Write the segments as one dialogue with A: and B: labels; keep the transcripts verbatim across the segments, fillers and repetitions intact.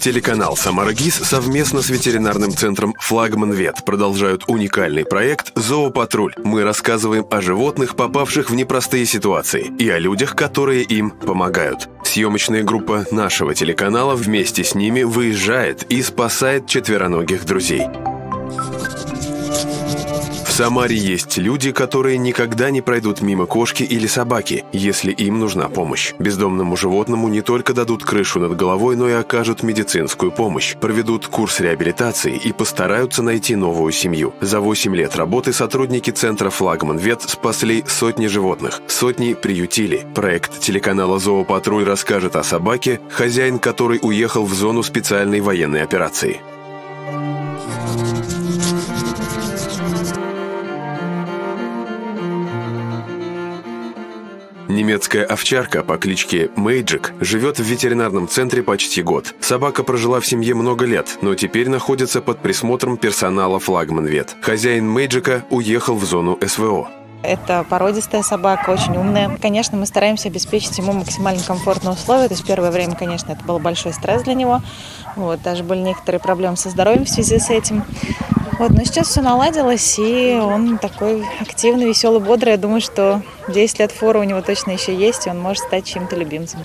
A: Телеканал «Самара ГИС» совместно с ветеринарным центром «Флагман Вет» продолжают уникальный проект «Зоопатруль». Мы рассказываем о животных, попавших в непростые ситуации, и о людях, которые им помогают. Съемочная группа нашего телеканала вместе с ними выезжает и спасает четвероногих друзей. В Самаре есть люди, которые никогда не пройдут мимо кошки или собаки, если им нужна помощь. Бездомному животному не только дадут крышу над головой, но и окажут медицинскую помощь, проведут курс реабилитации и постараются найти новую семью. За восемь лет работы сотрудники центра «Флагман Вет» спасли сотни животных, сотни приютили. Проект телеканала «Зоопатруль» расскажет о собаке, хозяин которой уехал в зону специальной военной операции. Немецкая овчарка по кличке Мейджик живет в ветеринарном центре почти год. Собака прожила в семье много лет, но теперь находится под присмотром персонала «Флагман Вет». Хозяин Мейджика уехал в зону эс вэ о.
B: Это породистая собака, очень умная. Конечно, мы стараемся обеспечить ему максимально комфортные условия. То есть первое время, конечно, это был большой стресс для него. Вот, даже были некоторые проблемы со здоровьем в связи с этим. Вот, но сейчас все наладилось, и он такой активный, веселый, бодрый. Я думаю, что десять лет фора у него точно еще есть, и он может стать чьим-то любимцем.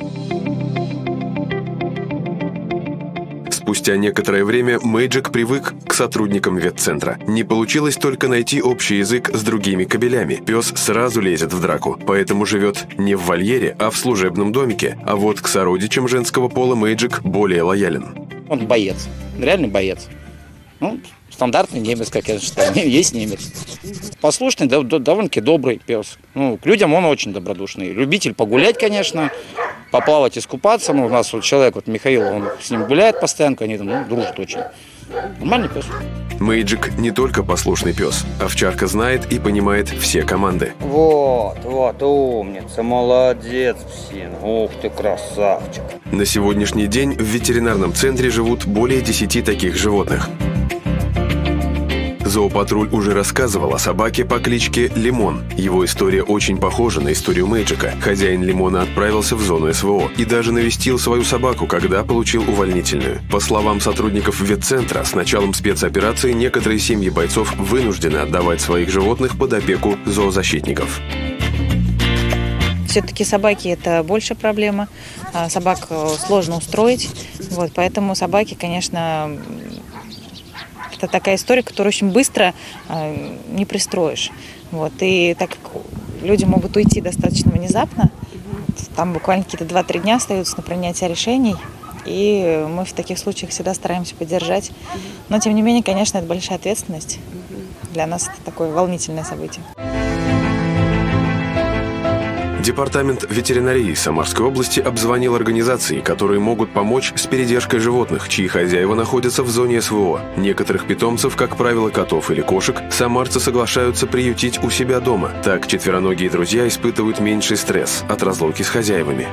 A: Спустя некоторое время Мейджик привык к сотрудникам ветцентра. Не получилось только найти общий язык с другими кобелями. Пес сразу лезет в драку, поэтому живет не в вольере, а в служебном домике. А вот к сородичам женского пола Мейджик более лоялен.
C: Он боец, реальный боец. Ну, стандартный немец, как я считаю, есть немец. Послушный, довольно-таки добрый пес. Ну, к людям он очень добродушный. Любитель погулять, конечно, поплавать, искупаться. Ну, у нас вот человек, вот Михаил, он с ним гуляет постоянно, они там, ну, дружат очень. Нормальный пес.
A: Мейджик не только послушный пес. Овчарка знает и понимает все команды.
D: Вот, вот, умница, молодец, псин. Ух ты, красавчик.
A: На сегодняшний день в ветеринарном центре живут более десяти таких животных. Зоопатруль уже рассказывал о собаке по кличке Лимон. Его история очень похожа на историю Мейджика. Хозяин Лимона отправился в зону эс вэ о и даже навестил свою собаку, когда получил увольнительную. По словам сотрудников ветцентра, с началом спецоперации некоторые семьи бойцов вынуждены отдавать своих животных под опеку зоозащитников.
B: Все-таки собаки – это больше проблема. Собак сложно устроить, вот, поэтому собаки, конечно, это такая история, которую очень быстро э, не пристроишь. Вот. И так как люди могут уйти достаточно внезапно, там буквально какие-то два-три дня остаются на принятие решений, и мы в таких случаях всегда стараемся поддержать. Но, тем не менее, конечно, это большая ответственность. Для нас это такое волнительное событие.
A: Департамент ветеринарии Самарской области обзвонил организации, которые могут помочь с передержкой животных, чьи хозяева находятся в зоне эс вэ о. Некоторых питомцев, как правило, котов или кошек, самарцы соглашаются приютить у себя дома. Так четвероногие друзья испытывают меньший стресс от разлуки с хозяевами.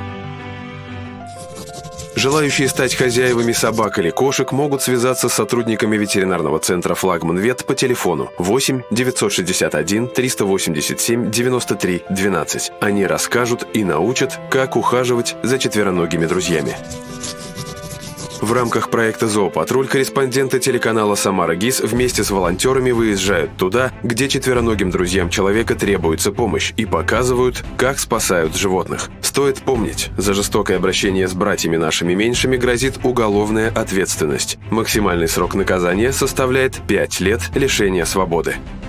A: Желающие стать хозяевами собак или кошек могут связаться с сотрудниками ветеринарного центра «Флагман Вет» по телефону восемь девятьсот шестьдесят один триста восемьдесят семь девяносто три двенадцать. Они расскажут и научат, как ухаживать за четвероногими друзьями. В рамках проекта «Зоопатруль» корреспонденты телеканала «Самара ГИС» вместе с волонтерами выезжают туда, где четвероногим друзьям человека требуется помощь, и показывают, как спасают животных. Стоит помнить, за жестокое обращение с братьями нашими меньшими грозит уголовная ответственность. Максимальный срок наказания составляет пять лет лишения свободы.